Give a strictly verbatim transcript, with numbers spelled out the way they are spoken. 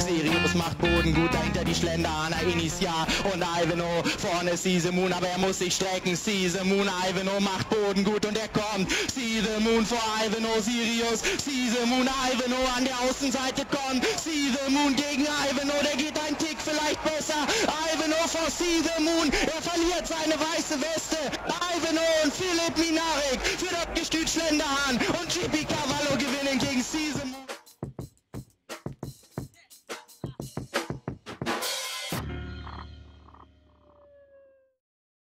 Sirius macht Boden gut, dahinter die Schlender, Anna Inisia und Ivanhoe. Vorne ist Caesar Moon, aber er muss sich strecken. Caesar Moon, Ivanhoe macht Boden gut und er kommt. Caesar Moon vor Ivanhoe, Sirius. Caesar Moon, Ivanhoe an der Außenseite kommt. Caesar Moon gegen Ivanhoe, der geht ein Tick vielleicht besser. Ivanhoe vor Caesar Moon, er verliert seine weiße Weste. Ivanhoe und Philipp Minarik für das Gestüt Schlenderhahn und Chippy Cavalli.